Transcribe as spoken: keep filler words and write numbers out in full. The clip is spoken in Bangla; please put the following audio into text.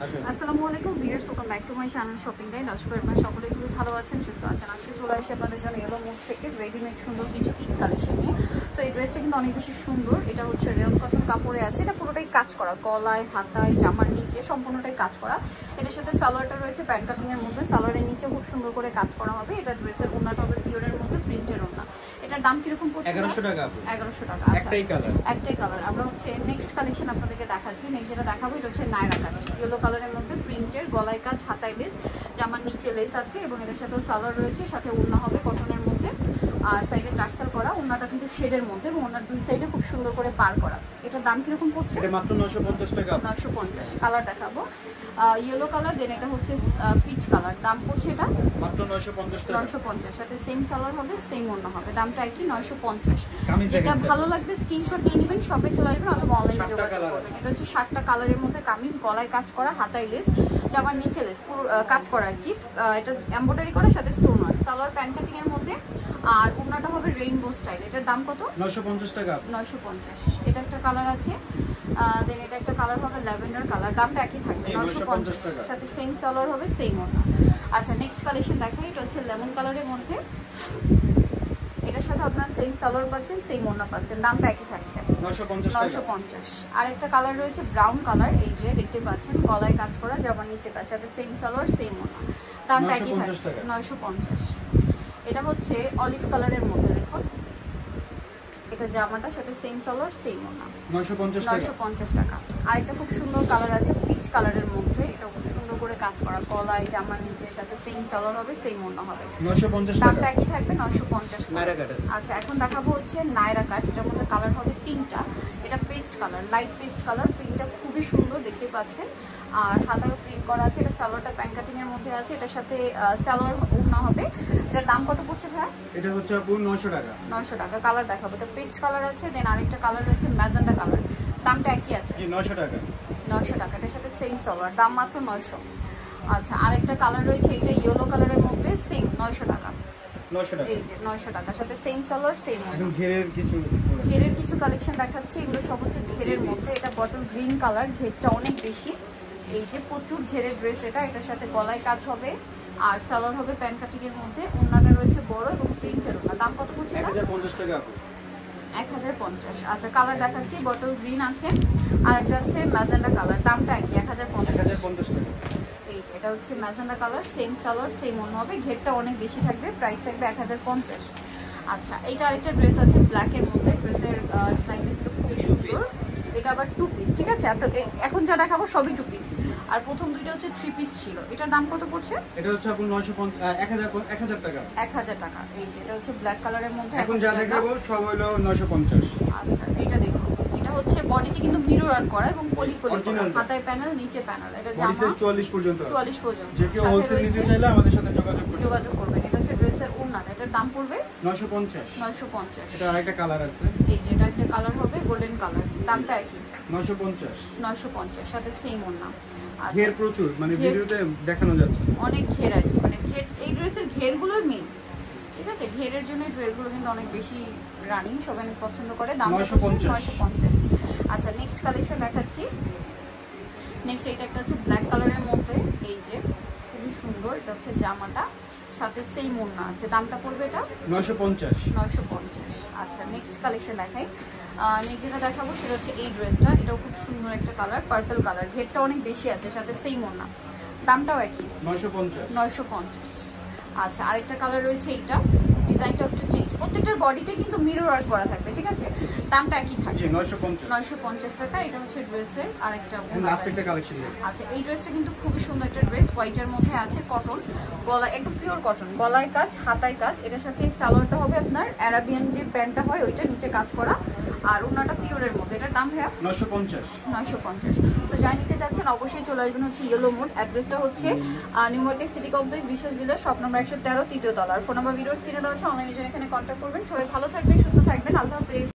আসসালামু আলাইকুম viewers, welcome back to my channel shopping guide. আশা করি আপনারা সকলে খুবই ভালো আছেন, সুস্থ আছেন। আজকে চলে আসি আপনাদের জন্য ইয়েলো মুড থেকে রেডিমেড সুন্দর কিছু ঈদ কালেকশন নিয়ে। সো এই ড্রেসটা কিন্তু অনেক বেশি সুন্দর। এটা হচ্ছে রেয়ন কটন কাপড়ে আছে। এটা পুরোটাই কাজ করা, গলায়, হাতায়, জামার নিচে সম্পূর্ণটাই কাজ করা। এটার সাথে সালোয়ারটা রয়েছে প্যান্ট কাটিংয়ের মধ্যে, সালোয়ারের নিচে খুব সুন্দর করে কাজ করা হবে। এটা ড্রেসের ওড়নাটা হবে পিওরের মধ্যে, প্রিন্টের ওড়না। এটার দাম কিরকম পড়ছে? এগারোশো টাকা। এগারোশো টাকা। একটাই কালার, একটাই কালার। আমরা হচ্ছে নেক্সট কালেকশন আপনাদেরকে দেখাচ্ছি। নেক্সট যেটা দেখাবো এটা হচ্ছে নায়রাকাট, ইয়েলো কালারের মধ্যে প্রিন্টের, গলায় কাজ, হাতায় লেস, জামার নিচে লেস আছে এবং এটার সাথে সালোয়ার রয়েছে, সাথে ওড়না হবে কটনের মধ্যে আর সাইডে টার্সাল করা। ওড়নাটা কিন্তু শেডের মধ্যে এবং ওড়নার দুই সাইডে খুব সুন্দর করে পার করা। এটার দাম কিরকম পড়ছে? এটা মাত্র নয়শো পঞ্চাশ টাকা। নয়শো পঞ্চাশ। কালার দেখাবো ইয়েলো কালার, দেন এটা হচ্ছে পিচ কালার। দাম পড়ছে এটা মাত্র নয়শো পঞ্চাশ টাকা। নয়শো পঞ্চাশ, সাথে সেম সালোয়ার হবে, সেম ওড়না হবে, দামটা একই নয়শো পঞ্চাশ। যেটা ভালো লাগবে স্ক্রিনশট নিয়ে নেবেন, শপে চলে আসবেন অথবা অনলাইনে যোগাযোগ করবেন। এটা হচ্ছে সাতটা কালারের মধ্যে কামিজ, গলায় কাজ করা, হাতায় লেস, জামার নিচে লেস, পুরো কাজ করা আর কি। এটা এমব্রয়ডারি করা, সাথে stone work, salwar pant cutting এর মধ্যে আর ওড়নাটা হবে রেইনবো স্টাইল। এটার দাম কত? নয়শো পঞ্চাশ টাকা। নয়শো পঞ্চাশ। এটা একটা কালার আছে, দেন এটা একটা কালার হবে ল্যাভেন্ডার কালার, দামটা একই থাকবে নয়শো পঞ্চাশ, সাথে সেম সালোয়ার হবে, সেম ওড়না। আচ্ছা নেক্সট কালেকশন দেখাই। এটা হচ্ছে লেমন কালারের মধ্যে, এটার সাথে আপনারা সেম সালোয়ার পাচ্ছেন, সেম ওড়না পাচ্ছেন, দামটা একই থাকছে নয়শো পঞ্চাশ। আর একটা কালার রয়েছে ব্রাউন কালার, এই যে দেখতে পাচ্ছেন, গলায় কাজ করা, জামা নিচে কাজ, সাথে সেম সালোয়ার, সেম ওড়না, দামটা একই থাকছে নয়শো পঞ্চাশ। এটা হচ্ছে অলিভ কালারের মধ্যে, দেখুন এটা জামাটা, সাথে সেম সালোয়ার, সেম ওড়না, নয়শো পঞ্চাশ টাকা। আর একটা খুব সুন্দর কালার আছে পিচ কালারের মধ্যে, এটা খুব সুন্দর করে কাজ করা, গলায়, জামার নিচে, সাথে সেম সালোয়ার হবে, সেম ওড়না হবে, নয়শো পঞ্চাশ টাকা, দামটা একই থাকবে নয়শো পঞ্চাশ। আচ্ছা এখন দেখাবো হচ্ছে নায়রাকাট, এটার মধ্যে কালার হবে তিনটা। এটা paste colour, light paste colour, প্রিন্টটা খুবই সুন্দর দেখতে পাচ্ছেন, আর হাতায়ও প্রিন্ট করা আছে। এটা সালোয়ারটা প্যান্ট কাটিং এর মধ্যে আছে, এটার সাথে সালোয়ার ওড়না হবে। এটার দাম কত পড়ছে ভাই? এটা হচ্ছে আপু নয়শো টাকা। নয়শো টাকা। কালার দেখাবো, এটা পেস্ট কালার আছে, দেন আরেকটা কালার রয়েছে ম্যাজেন্ডা কালার, দামটা একই আছে নয়শো টাকা। নয়শো টাকা, এটার সাথে সেম সালোয়ার, দাম মাত্র নয়শো। আচ্ছা আরেকটা কালার রয়েছে, এটা ইয়েলো কালারের মধ্যে, সেম নয়শো টাকা। এই যে নয়শো টাকার সাথে সেম সালোয়ার, সেম ওড়না। ঘেরের কিছু ঘেরের কিছু কালেকশন দেখাচ্ছি, এগুলো সব হচ্ছে ঘেরের মধ্যে। এটা বটল গ্রিন কালার, ঘেরটা অনেক বেশি, এই যে প্রচুর ঘেরের ড্রেস এটা। এটার সাথে গলায় কাজ হবে আর সালোয়ার হবে প্যান্ট কাটিং এর মধ্যে, ওড়নাটা রয়েছে বড় এবং প্রিন্টের ওড়না। দাম কত পড়ছে? এক হাজার পঞ্চাশ টাকা। এক হাজার পঞ্চাশ। আচ্ছা কালার দেখাচ্ছি, বটল গ্রিন আছে আর একটা আছে ম্যাজেন্ডা কালার, দামটা একই এক হাজার পঞ্চাশ টাকা। এই যে এটা হচ্ছে magenta colour, same salwar, same ওড়না হবে, ঘেরটা অনেক বেশি থাকবে, প্রাইস থাকবে এক হাজার পঞ্চাশ। আচ্ছা এইটা আরেকটা ড্রেস আছে ব্ল্যাকের মধ্যে, ড্রেসের ডিজাইনটা কিন্তু খুবই সুন্দর। এটা আবার টু পিস, ঠিক আছে? এখন যা দেখাবো সবই টু পিস, আর প্রথম দুইটা হচ্ছে থ্রি পিস ছিল। এটার দাম কত পড়ছে? এটা হচ্ছে আপু নয়শো এক হাজার টাকা। এক হাজার টাকা। এই যে এটা হচ্ছে ব্ল্যাক কালারের মধ্যে, এখন যা দেখাবো সব হলো নয়শো পঞ্চাশ। আচ্ছা এটা দেখুন, এটা হচ্ছে বডিতে কিন্তু মিরর ওয়ার্ক করা এবং পলি পলি করা, হাতায় প্যানেল, নিচে প্যানেল। এটা জামা চুয়াল্লিশ পর্যন্ত, চুয়াল্লিশ পর্যন্ত। যে কেউ হোলসেল নিতে চাইলে আমাদের সাথে যোগাযোগ করুন, যোগাযোগ করবেন। এটা হচ্ছে ড্রেসের ওড়না, এটার দাম পড়বে নয়শো পঞ্চাশ। নয়শো পঞ্চাশ। এটা আরেকটা কালার আছে, এই যে এটা একটা কালার হবে গোল্ডেন কালার, দামটা একই নয়শো পঞ্চাশ। নয়শো পঞ্চাশ, সাথে সেম ওড়না। ঘের প্রচুর, মানে ভিডিওতে দেখানো যাচ্ছে অনেক ঘের আর কি, মানে ঘের, এই ড্রেসের ঘেরগুলোই মেইন, ঠিক আছে? ঘেরের জন্য এই ড্রেসগুলো কিন্তু অনেক বেশি রানিং, সবাই অনেক পছন্দ করে, দাম নয়শো পঞ্চাশ। আচ্ছা নেক্সট কালেকশন দেখাচ্ছি। নেক্সট এটা একটা হচ্ছে ব্ল্যাক কালারের মধ্যে, এই যে খুবই সুন্দর, এটা হচ্ছে জামাটা, সাথে সেম ওড়না আছে, দামটা পড়বে এটা নয়শো পঞ্চাশ। নয়শো পঞ্চাশ। আচ্ছা নেক্সট কালেকশন দেখাই। নেক্সট যেটা দেখাবো সেটা হচ্ছে এই ড্রেসটা, এটাও খুব সুন্দর একটা কালার, পার্পল কালার, ঘেরটা অনেক বেশি আছে, সাথে সেম ওড়না, দামটাও একই নয়শো পঞ্চাশ। আচ্ছা আরেকটা কালার রয়েছে, এইটা ডিজাইনটা একটু চেঞ্জ, প্রত্যেকটার বডিতে কিন্তু মিরর ওয়ার্ক করা থাকবে, ঠিক আছে? দামটা একই থাকবে নয়শো পঞ্চাশ টাকা। এটা হচ্ছে ড্রেসের আরেকটা কালেকশন। আচ্ছা এই ড্রেসটা কিন্তু খুবই সুন্দর একটা ড্রেস, হোয়াইটের মধ্যে আছে, কটন, গলা একদম পিওর কটন, গলায় কাজ, হাতায় কাজ। এটার সাথে সালোয়ারটা হবে আপনার অ্যারাবিয়ান যে প্যান্টটা হয় ওইটা, নিচে কাজ করা, আর ওনাটা পিওরের মধ্যে। এটার দাম ভাইয়া নয়শো পঞ্চাশ। নয়শো পঞ্চাশ। সো যাই নিতে চাচ্ছেন অবশ্যই চলে আসবেন হচ্ছে ইয়েলো মোড। অ্যাড্রেসটা হচ্ছে new market city complex, Biswas builder, shop number একশো তেরো, তৃতীয় তলার। ফোন নাম্বার ভিডিওস কিনে দেওয়া আছে, অনলাইনে জন্য এখানে কন্ট্যাক্ট করবেন। সবাই ভালো থাকবেন, সুস্থ থাকবেন, আল্লাহ হাফেজ।